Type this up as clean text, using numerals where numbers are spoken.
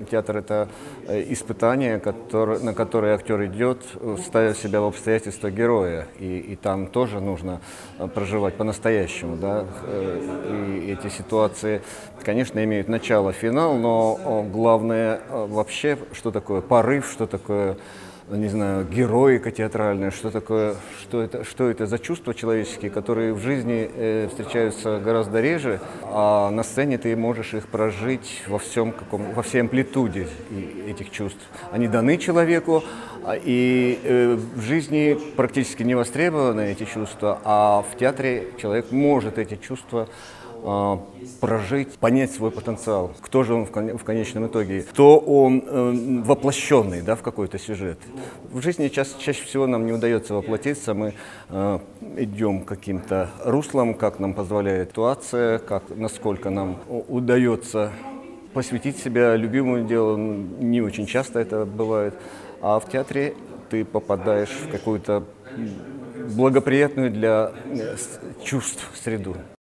театр — это испытание, на которое актер идет, ставя себя в обстоятельства героя. И там тоже нужно проживать по-настоящему. Да? И эти ситуации, конечно, имеют начало, финал, но главное вообще, что такое порыв, что такое, не знаю, героика театральная, что такое, что это за чувства человеческие, которые в жизни встречаются гораздо реже, а на сцене ты можешь их прожить во всей амплитуде этих чувств. Они даны человеку, и в жизни практически не востребованы эти чувства, а в театре человек может эти чувства прожить, понять свой потенциал. Кто же он в конечном итоге? Кто он воплощенный, да, в какой-то сюжет? В жизни чаще всего нам не удается воплотиться, мы идем каким-то руслом, как нам позволяет ситуация, насколько нам удается посвятить себя любимому делу. Не очень часто это бывает. А в театре ты попадаешь в какую-то благоприятную для чувств среду.